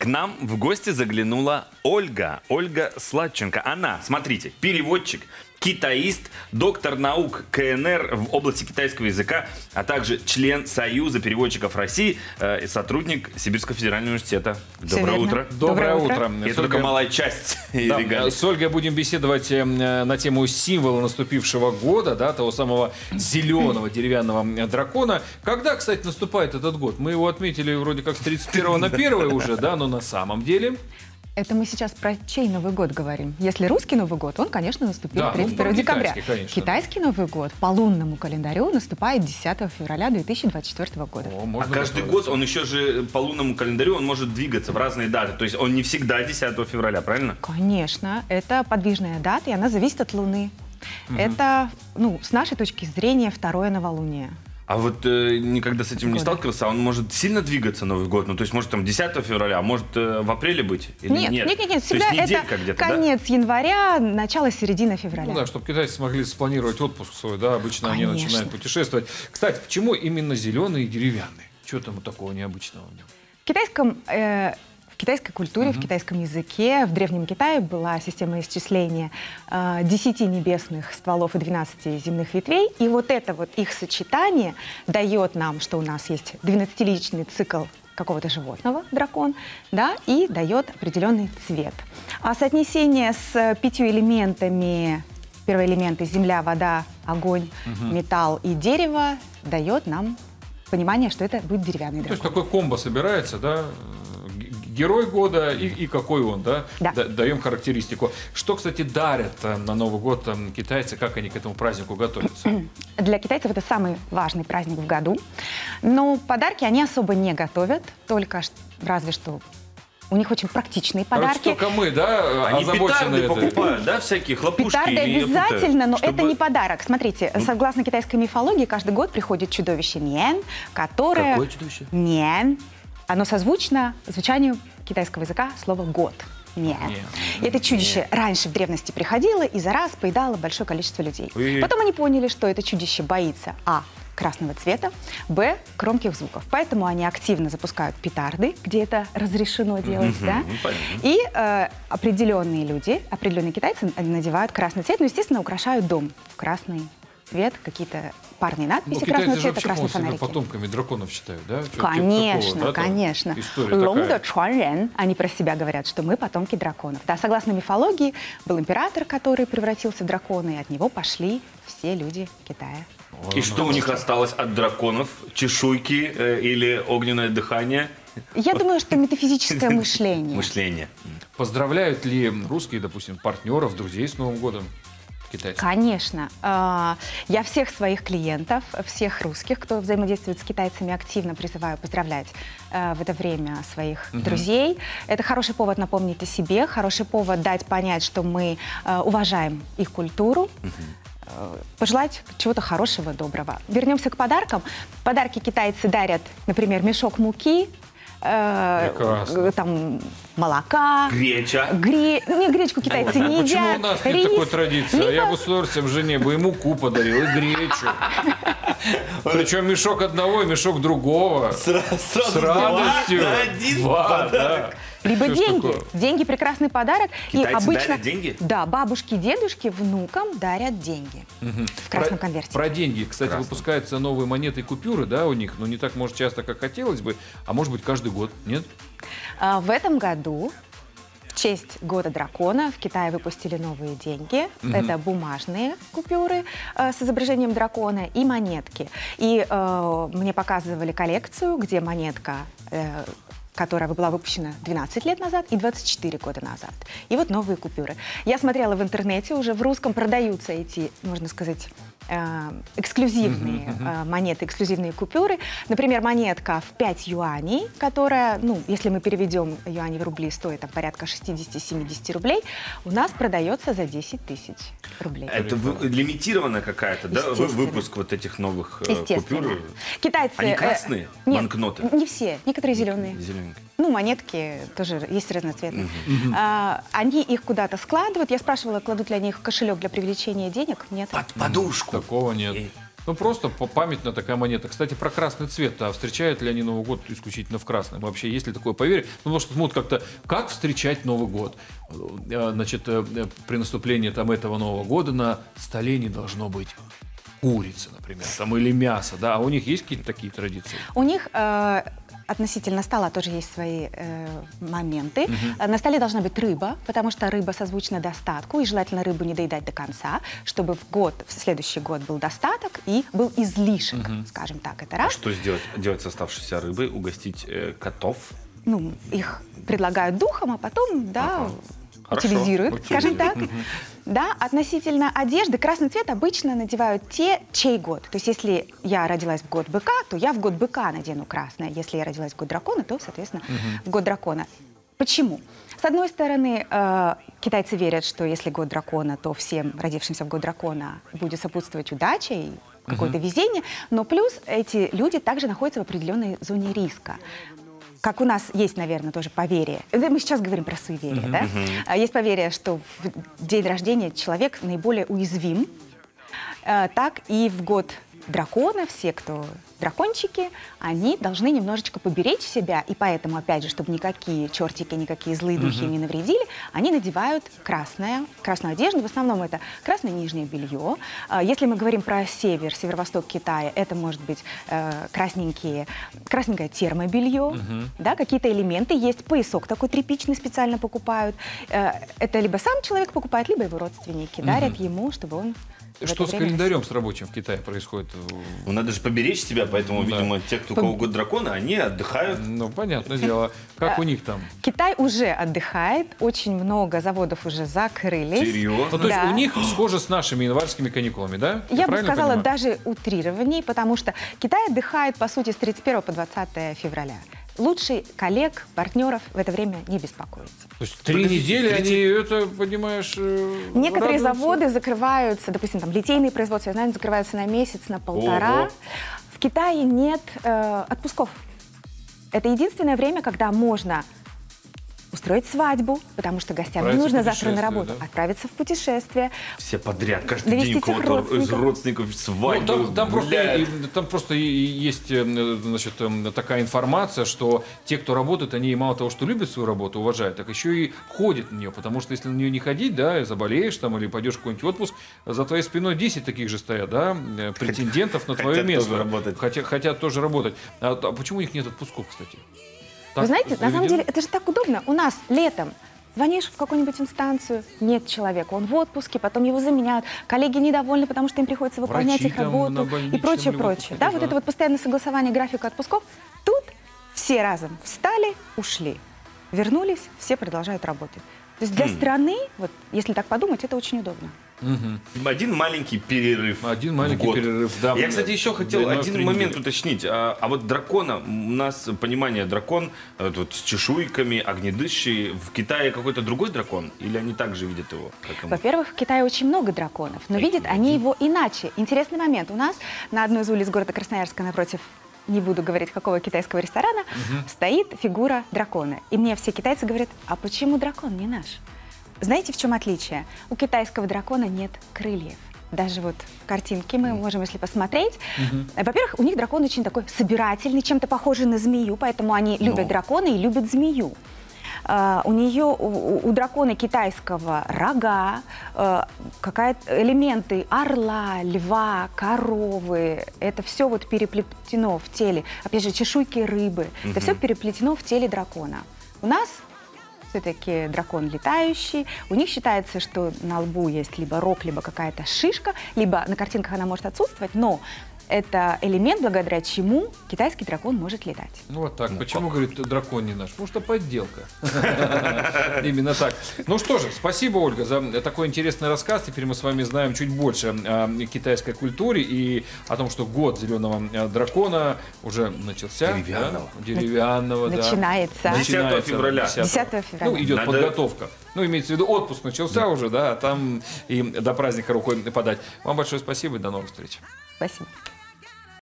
нам в гости заглянула Ольга Сладченко. Она, смотрите, переводчик, китаист, доктор наук КНР в области китайского языка, а также член Союза переводчиков России и сотрудник Сибирского федерального университета. Доброе утро. Доброе утро. Это только малая часть. Да, с Ольгой будем беседовать на тему символа наступившего года, да, того самого зеленого деревянного дракона. Когда, кстати, наступает этот год? Мы его отметили вроде как с 31 на 1 уже, да, но на самом деле... Это мы сейчас про чей Новый год говорим? Если русский Новый год, он, конечно, наступит 31 декабря. Конечно, китайский Новый год по лунному календарю наступает 10 февраля 2024 года. А каждый год он еще же по лунному календарю он может двигаться в разные даты. То есть он не всегда 10 февраля, правильно? Конечно, это подвижная дата, и она зависит от Луны. Это, с нашей точки зрения, второе новолуние. А вот никогда с этим не сталкивался, он может сильно двигаться Новый год? Ну, то есть, может, там 10 февраля, а может в апреле быть? Или нет, всегда это конец января, начало-середина февраля. Ну да, чтобы китайцы смогли спланировать отпуск свой, да, обычно они начинают путешествовать. Кстати, почему именно зеленый и деревянный? Чего там такого необычного в нем? В китайской культуре, в китайском языке, в Древнем Китае была система исчисления 10 небесных стволов и 12 земных ветвей. И вот это вот их сочетание дает нам, что у нас есть 12-личный цикл какого-то животного, дракон, да, и дает определенный цвет. А соотнесение с 5 элементами, первые элементы земля, вода, огонь, металл и дерево дает нам понимание, что это будет деревянный дракон. То есть такой комбо собирается, да? Герой года и какой он, да? Даем характеристику. Что, кстати, дарят на Новый год китайцы, как они к этому празднику готовятся? Для китайцев это самый важный праздник в году. Но подарки они особо не готовят, только разве что у них очень практичные подарки. Только мы, да, они петарды покупают, да, всякие хлопушки. Петарды обязательно, но это не подарок. Смотрите, согласно китайской мифологии, каждый год приходит чудовище Ньян, которое... Какое чудовище? Ньян. Оно созвучно звучанию китайского языка слова «год». Ньян. И это чудище раньше в древности приходило и за раз поедало большое количество людей. Потом они поняли, что это чудище боится красного цвета, громких звуков. Поэтому они активно запускают петарды, где это разрешено делать, да? И определенные люди, определенные китайцы надевают красный цвет, но, естественно, украшают дом в красный цвет, какие-то парные надписи красного цвета, красные фонарики. Потомками драконов считают, да? Конечно, конечно. Лонг Чуанрен, они про себя говорят, что мы потомки драконов. Да, согласно мифологии, был император, который превратился в дракона, и от него пошли все люди Китая. И что у них осталось от драконов? Чешуйки или огненное дыхание? Я думаю, что метафизическое мышление. Мышление. Поздравляют ли русские, допустим, партнеров, друзей с Новым годом? Китайцев? Конечно. Я всех своих клиентов, всех русских, кто взаимодействует с китайцами, активно призываю поздравлять в это время своих друзей. Это хороший повод напомнить о себе, хороший повод дать понять, что мы уважаем их культуру, пожелать чего-то хорошего, доброго. Вернемся к подаркам. Подарки китайцы дарят, например, мешок муки, там молока, греча. Не, гречку китайцы не едят. Почему у нас нет такой традиции? Я бы с удовольствием жене бы и муку подарил, и гречу. Причем мешок одного и мешок другого. С радостью. Два. Либо деньги. Деньги — прекрасный подарок. Китайцы и обычно дарят деньги? Да, бабушки, дедушки внукам дарят деньги в красном конверте. Про деньги. Кстати, выпускаются новые монеты и купюры, да, у них, но не так, может, часто, как хотелось бы, а может быть, каждый год, нет? В этом году в честь Года дракона в Китае выпустили новые деньги. Это бумажные купюры с изображением дракона и монетки. И мне показывали коллекцию, где монетка, которая была выпущена 12 лет назад и 24 года назад. И вот новые купюры. Я смотрела в интернете, уже в русском продаются эти, можно сказать, эксклюзивные монеты, эксклюзивные купюры. Например, монетка в 5 юаней, которая, если мы переведем юани в рубли, стоит там порядка 60-70 рублей, у нас продается за 10 тысяч рублей. Это лимитированная какая-то, да, выпуск вот этих новых купюр? Китайцы... Они красные, банкноты? Не все, некоторые зеленые. Ну, монетки тоже есть разноцветные. Они их куда-то складывают. Я спрашивала, кладут ли они их в кошелек для привлечения денег. Нет. Под подушку. Такого нет. Ну, просто памятная такая монета. Кстати, про красный цвет. А встречают ли они Новый год исключительно в красном? Вообще, есть ли такое поверье? Ну, потому что смотрят как-то, как встречать Новый год? Значит, при наступлении там этого Нового года на столе не должно быть курицы, например, там, или мясо, да? А у них есть какие-то такие традиции? У них относительно стола тоже есть свои моменты. На столе должна быть рыба, потому что рыба созвучна достатку, и желательно рыбу не доедать до конца, чтобы в следующий год был достаток и был излишек, скажем так, это раз. А что сделать? Делать с оставшейся рыбой? Угостить котов? Ну, их предлагают духом, а потом, да, утилизируют, скажем так. Да, относительно одежды, красный цвет обычно надевают те, чей год. То есть, если я родилась в год быка, то я в год быка надену красное. Если я родилась в год дракона, то, соответственно, в год дракона. Почему? С одной стороны, китайцы верят, что если год дракона, то всем родившимся в год дракона будет сопутствовать удача и какое-то везение. Но плюс эти люди также находятся в определенной зоне риска. Как у нас есть, наверное, тоже поверье. Мы сейчас говорим про суеверие, да? Есть поверье, что в день рождения человек наиболее уязвим. Так и в год дракона все, кто дракончики, они должны немножечко поберечь себя. И поэтому, опять же, чтобы никакие чертики, никакие злые духи не навредили, они надевают красную одежду. В основном это красное нижнее белье. Если мы говорим про северо-восток Китая, это может быть красненькое термобелье, да, какие-то элементы. Есть поясок такой тряпичный специально покупают. Это либо сам человек покупает, либо его родственники дарят ему, чтобы он... Что с календарем с рабочим в Китае происходит? Ну, надо же поберечь себя, поэтому, видимо, те, кто у кого год дракона, они отдыхают. Ну, понятное дело. Как у них там? Китай уже отдыхает, очень много заводов уже закрылись. Серьезно? Ну, то есть у них схоже с нашими январскими каникулами, да? Я бы сказала, даже утрированней, потому что Китай отдыхает, по сути, с 31 по 20 февраля. Лучше коллег, партнеров в это время не беспокоиться. То есть 3 недели они, это, понимаешь, некоторые радуются. заводы закрываются, допустим, там литейные производства, я знаю, закрываются на месяц, на полтора. Ого. В Китае нет отпусков. Это единственное время, когда можно устроить свадьбу, потому что гостям не нужно завтра на работу, да? Отправиться в путешествие. Все подряд, каждый день у кого-то из родственников свадьба. Ну, там просто есть, значит, такая информация, что те, кто работает, они мало того, что любят свою работу, уважают, так еще и ходят на нее, потому что если на нее не ходить, да, заболеешь там или пойдешь в какой-нибудь отпуск, за твоей спиной 10 таких же стоят, да, претендентов на твое место. Хотят тоже работать. А почему у них нет отпусков, кстати? Вы знаете, на самом деле, это же так удобно. У нас летом звонишь в какую-нибудь инстанцию, нет человека, он в отпуске, потом его заменяют, коллеги недовольны, потому что им приходится выполнять их работу и прочее. Да, вот это вот постоянное согласование графика отпусков. Тут все разом встали, ушли, вернулись, все продолжают работать. То есть для страны, вот, если так подумать, это очень удобно. Один маленький перерыв. Да. Я, кстати, еще хотел один момент уточнить. А вот дракона, у нас понимание дракон вот, с чешуйками, огнедышащий. В Китае какой-то другой дракон? Или они также видят его? Во-первых, в Китае очень много драконов, но видят они его иначе. Интересный момент. У нас на одной из улиц города Красноярска напротив, не буду говорить, какого китайского ресторана, стоит фигура дракона. И мне все китайцы говорят, а почему дракон не наш? Знаете, в чем отличие? У китайского дракона нет крыльев. Даже вот картинки мы можем, если посмотреть. Во-первых, у них дракон очень такой собирательный, чем-то похожий на змею, поэтому они любят дракона и любят змею. У дракона китайского рога, элементы орла, льва, коровы. Это все вот переплетено в теле. Опять же, чешуйки рыбы. Это все переплетено в теле дракона. У нас все-таки дракон летающий. У них считается, что на лбу есть либо рог, либо какая-то шишка, либо на картинках она может отсутствовать, но это элемент, благодаря чему китайский дракон может летать. Ну вот так. Почему, говорит, дракон не наш? Потому что подделка. Именно так. Ну что же, спасибо, Ольга, за такой интересный рассказ. Теперь мы с вами знаем чуть больше о китайской культуре и о том, что год зеленого дракона уже начался. Деревянного, да. Начинается. 10 февраля. 10 февраля. Ну, идет подготовка. Ну, имеется в виду, отпуск начался уже, да, а там и до праздника рукой подать. Вам большое спасибо и до новых встреч. Спасибо.